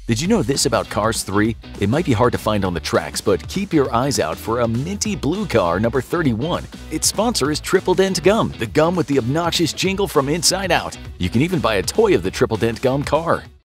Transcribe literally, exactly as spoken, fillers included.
Did you know this about Cars three? It might be hard to find on the tracks, but keep your eyes out for a minty blue car number thirty-one. Its sponsor is Triple Dent Gum, the gum with the obnoxious jingle from Inside Out. You can even buy a toy of the Triple Dent Gum car.